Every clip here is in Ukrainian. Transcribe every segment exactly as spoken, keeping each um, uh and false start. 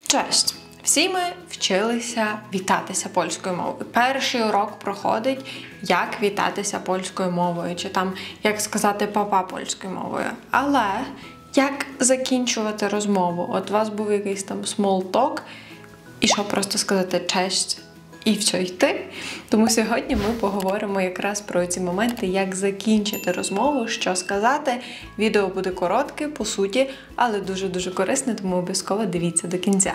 Cześć! Всі ми вчилися вітатися польською мовою. Перший урок проходить, як вітатися польською мовою, чи там, як сказати папа польською мовою. Але як закінчувати розмову? От у вас був якийсь там small talk, і що просто сказати «честь» і все йти. Тому сьогодні ми поговоримо якраз про ці моменти, як закінчити розмову, що сказати. Відео буде коротке, по суті, але дуже-дуже корисне, тому обов'язково дивіться до кінця.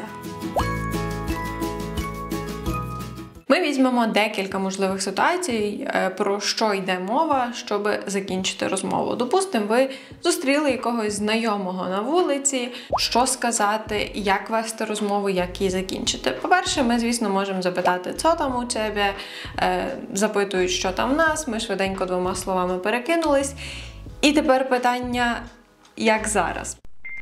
Ми візьмемо декілька можливих ситуацій, про що йде мова, щоб закінчити розмову. Допустимо, ви зустріли якогось знайомого на вулиці, що сказати, як вести розмову, як її закінчити. По-перше, ми, звісно, можемо запитати, що там у тебе, запитують, що там в нас, ми швиденько двома словами перекинулись. І тепер питання, як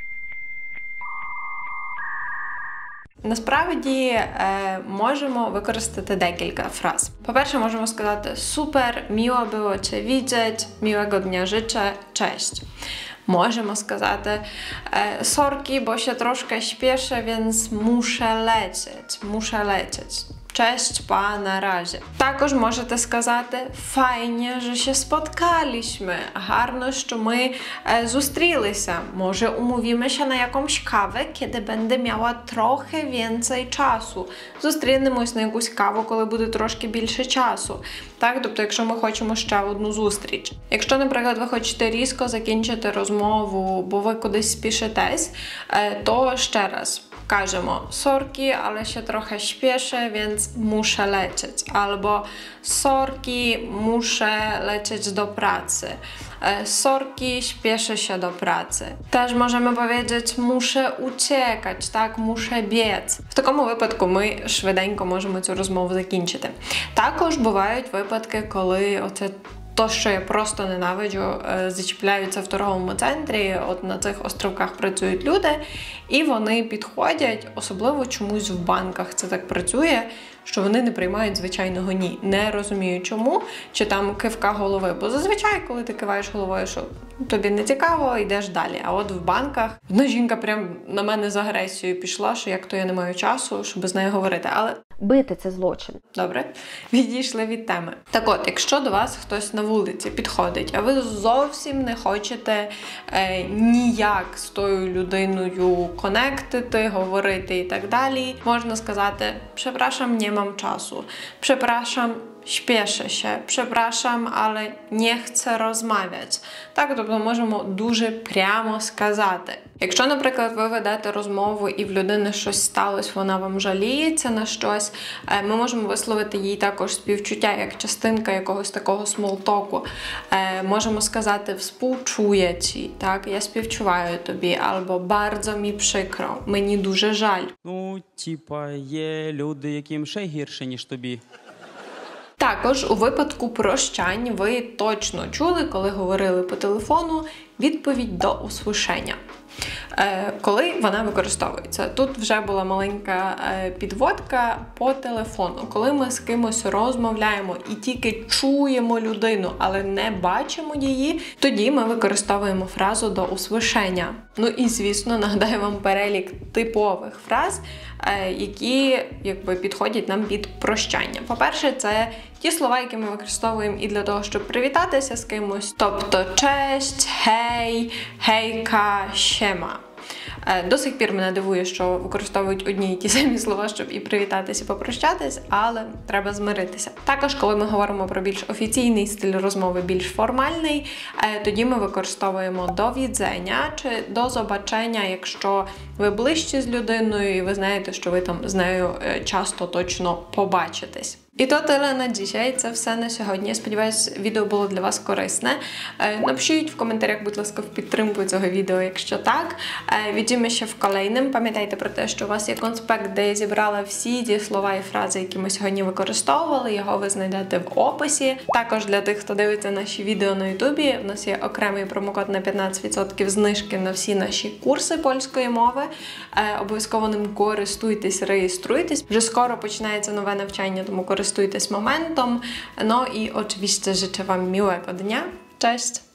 зараз? Насправді е, можемо використати декілька фраз. По-перше, можемо сказати «Супер, miło było Cię widzieć, miłego dnia życzę, cześć». Możemy сказати e, «Sorki, bo się troszkę śpieszę, więc muszę lecieć, muszę lecieć». Cześć, pa, na razie. Також можете сказати «Файnie, że się spotkaliśmy». Гарно, що ми e, зустрілися. Może umówimy się na jakąś kawę, kiedy będę miała trochę więcej czasu. Зустрінемось на якусь каву, коли буде трошки більше часу. Так, тобто, якщо ми хочемо ще одну зустріч. Якщо, наприклад, ви хочете різко закінчити розмову, бо ви кудись спішитесь, e, то ще раз. Кажемо «Sorki, ale się trochę śpieszę, więc muszę lecieć». Albo «Sorki, muszę lecieć do pracy». «Sorki, śpieszę się do pracy». Też możemy powiedzieć «muszę uciekać», tak, «muszę biec». В такому випадку ми швиденько можемо цю розмову закінчити. Також бувають випадки, коли оце то, що я просто ненавиджу, зачіпляються в торговому центрі, от на цих островках працюють люди, і вони підходять, особливо чомусь в банках це так працює, що вони не приймають звичайного «ні». Не розумію чому, чи там кивка голови. Бо зазвичай, коли ти киваєш головою, що тобі не цікаво, йдеш далі. А от в банках одна жінка прям на мене з агресією пішла, що як то я не маю часу, щоб з нею говорити. Але бити – це злочин. Добре, відійшли від теми. Так от, якщо до вас хтось на вулиці підходить, а ви зовсім не хочете е, ніяк з тою людиною конектити, говорити і так далі, можна сказати «Przepraszam, nie mam czasu», «Przepraszam, śpieszę się», «Przepraszam, ale nie chcę rozmawiać». Так, тобто можемо дуже прямо сказати. Якщо, наприклад, ви ведете розмову і в людини щось сталося, вона вам жаліється на щось, ми можемо висловити їй також співчуття, як частинка якогось такого смолтоку. Можемо сказати «współczuję ci», так, «я співчуваю тобі», або «bardzo mi przykro», «мені дуже жаль». Ну, типа, є люди, яким ще гірше, ніж тобі. Також у випадку прощань ви точно чули, коли говорили по телефону, відповідь до услышання. Е, коли вона використовується. Тут вже була маленька е, підводка по телефону. Коли ми з кимось розмовляємо і тільки чуємо людину, але не бачимо її, тоді ми використовуємо фразу до услышання. Ну і, звісно, нагадаю вам перелік типових фраз, е, які якби підходять нам під прощання. По-перше, це ті слова, які ми використовуємо і для того, щоб привітатися з кимось. Тобто «честь», «гей», «гейка», «щема». До сих пір мене дивує, що використовують одні і ті самі слова, щоб і привітатися, і попрощатись, але треба змиритися. Також, коли ми говоримо про більш офіційний стиль розмови, більш формальний, тоді ми використовуємо «до widzenia» чи «до побачення», якщо ви ближче з людиною і ви знаєте, що ви там з нею часто точно побачитесь. І то тyle на dzisiaj. Це все на сьогодні. Сподіваюсь, відео було для вас корисне. Напишіть в коментарях, будь ласка, в підтримку цього відео, якщо так. Widzimy się в kolejnym. Пам'ятайте про те, що у вас є конспект, де я зібрала всі ті слова і фрази, які ми сьогодні використовували. Його ви знайдете в описі. Також для тих, хто дивиться наші відео на ютубі, у нас є окремий промокод на п'ятнадцять відсотків знижки на всі наші курси польської мови. Обов'язково ним користуйтесь, реєструйтесь. Вже скоро починається нове навчання, тому користуйтесь моментом. No i oczywiście życzę Wam miłego dnia. Cześć!